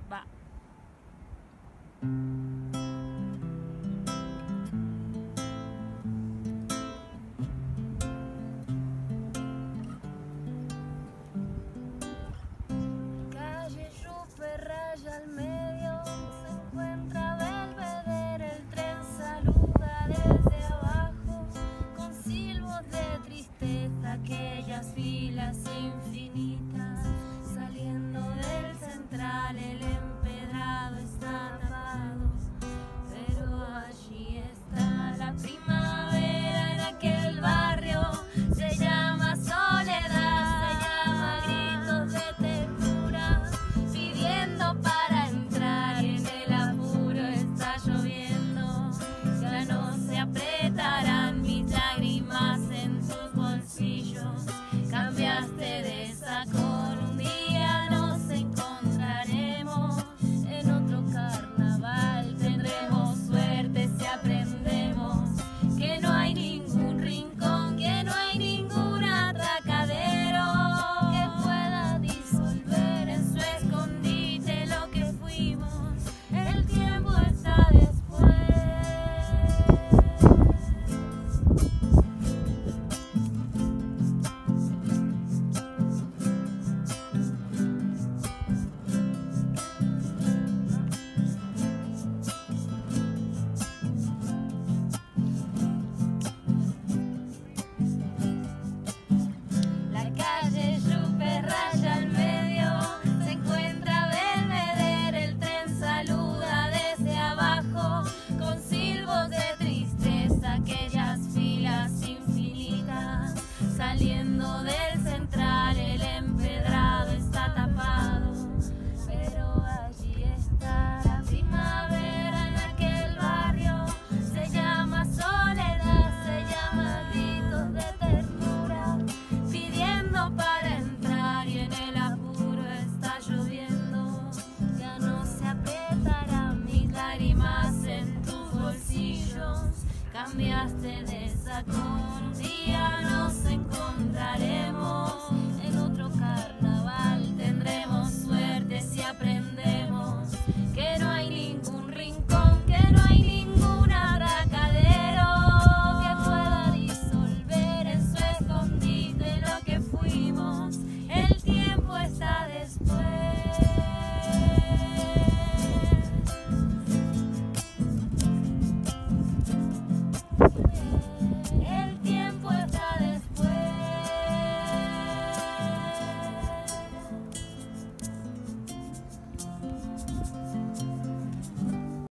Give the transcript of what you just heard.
Va. Calle Yupe, raya al medio, se encuentra Belvedere, el tren saluda desde abajo, con silbos de tristeza, aquellas filas infinitas, saliendo del central, el empedrado está tapado, pero allí está la primavera en aquel barrio, se llama soledad, se llama gritos de ternura, pidiendo para entrar y en el apuro está lloviendo, ya no se apretarán mis lágrimas en tus bolsillos, cambiaste de saco, un día nos encontraremos en otro carnaval, tendremos suerte si aprendemos que no hay ningún rincón, que no hay ningún atracadero que pueda disolver en su escondite lo que fuimos, el tiempo está después. La calle Yupe, raya al medio, se encuentra Belvedere, el tren saluda desde abajo, con silbos de tristeza, aquellas filas infinitas, saliendo del central, el empedrado está tapado, pero allí está la primavera en aquel barrio, se llama soledad, se llama gritos de ternura, pidiendo para entrar y en el apuro está lloviendo, ya no se apretarán mis lágrimas en tus bolsillos, cambiaste de saco, un día